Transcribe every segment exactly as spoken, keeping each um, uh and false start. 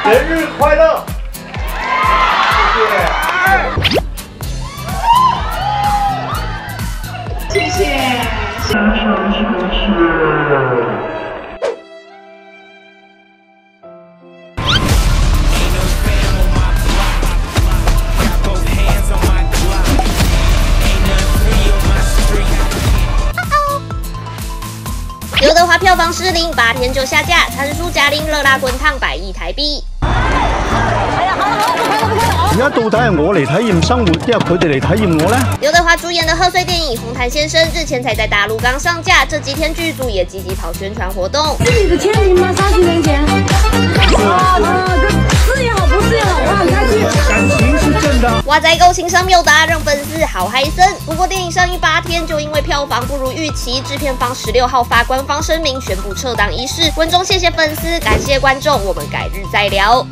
生日快乐！谢谢。谢谢。谢谢。 刘德华票房失灵，八天就下架，残书嘉玲热辣滚烫百亿台币。 而家到底係我嚟體驗生活，定係佢哋嚟體驗我呢？ 劉德華主演的賀歲電影《紅毯先生》日前才在大陸剛上架，這幾天劇組也積極跑宣傳活動。 自己的前景嗎？殺去人前。啊，事業好不事業好，我很開心。 感情是正的。 哇仔夠情商謬答，讓粉絲好嗨森。不過電影上映八天，就因為票房不如預期，制片方十六號發官方聲明宣布撤檔一事。文中謝謝粉絲，感謝觀眾，我們改日再聊。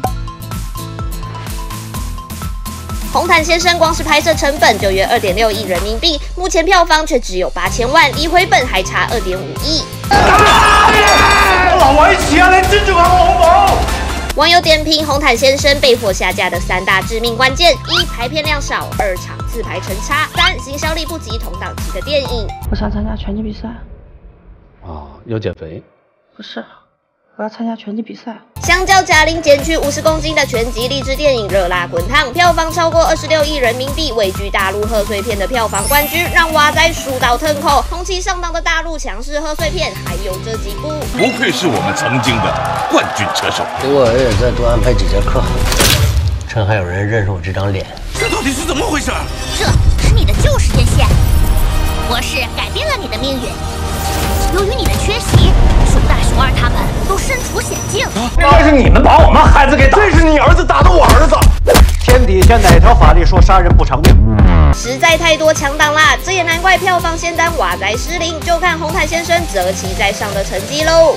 紅毯先生光是拍攝成本就約二點六億人民幣，目前票房卻只有八千萬，離回本還差二點五億。 我留位置啊，你尊重下我好唔好？ 網友點評紅毯先生被迫下架的三大致命關鍵：一、排片量少；二、場次排程差；三、行銷力不及同檔期的電影。 我想參加拳擊比賽。 哦，要減肥？ 不是。我要參加拳擊比賽。 相較嘉玲減去五十公斤的拳擊勵志電影《熱辣滾燙》，票房超過二十六億人民幣，位居大陸賀歲片的票房冠軍，讓娃仔數到吞口。同期上檔的大陸強勢賀歲片還有這幾部。 不愧是我們曾經的冠軍車手。 給我也再多安排幾節課，趁還有人認識我這張臉。 這到底是怎麼回事？ 這是你的舊時間線，我是改變了你的命運。由於你的缺席，熊大、熊二他們都身處險境。 應該是你們把我們孩子給打，這是你兒子打的我兒子。天底下哪條法律說殺人不償命？ 實在太多強檔啦，這也難怪票房仙丹娃仔失靈，就看紅毯先生擇期再上的成績嘍。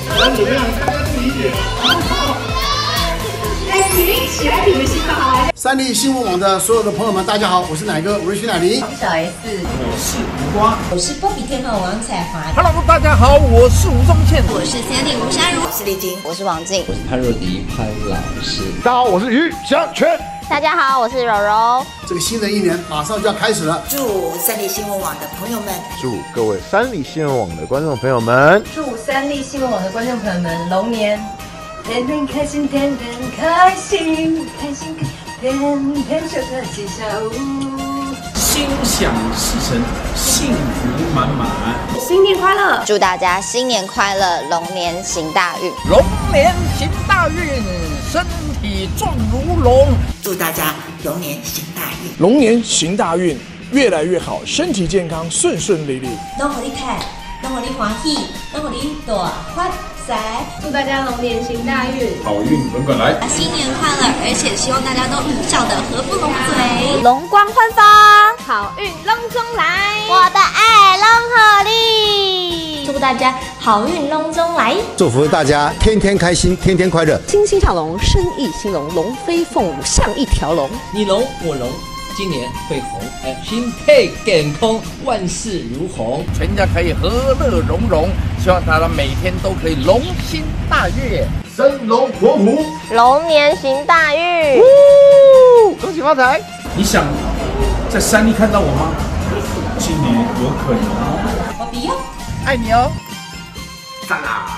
三立新闻网的所有的朋友们，大家好，我是奶哥，我是徐乃麟， 我是小 S， 我是胡瓜， 我是波比天后王彩华。 Hello， 大家好，我是吴宗宪， 我是 Sandy 吴莎如， 我是丽晶， 我是王静， 我是潘若迪潘老师。 大家好，我是于祥全。 大家好，我是柔柔。 这个新的一年马上就要开始了， 祝三立新闻网的朋友们， 祝各位三立新闻网的观众朋友们， 祝三立新闻网的观众朋友们龙年天天开心，天天开心，开心天天收看吉祥物， 心想事成，幸福满满， 新年快乐！ 祝大家新年快乐，龙年行大运， 龙年行大运，身体壮如龙。 祝大家龙年行大运， 龙年行大运，越来越好，身体健康，顺顺利利。 拢互你看，拢互你欢喜，拢互你大发财。 祝大家龙年行大运， 好运滚滚来， 新年快乐！而且希望大家都笑得合不拢嘴， 容光焕发， 好运隆中来， 我的爱龙合力。 祝大家好运隆中来， 祝福大家天天开心，天天快乐， 欣欣向荣，生意兴隆，龙飞凤舞像一条龙。 你龙我龙，今年会红，哎，心态健康，万事如虹， 全家可以和乐融融。希望大家每天都可以龙心大悦， 生龙活虎， 龙年行大运， 恭喜发财！ 你想在山里看到我吗？今年有可能。 我不要， 爱你哦。 赞啦！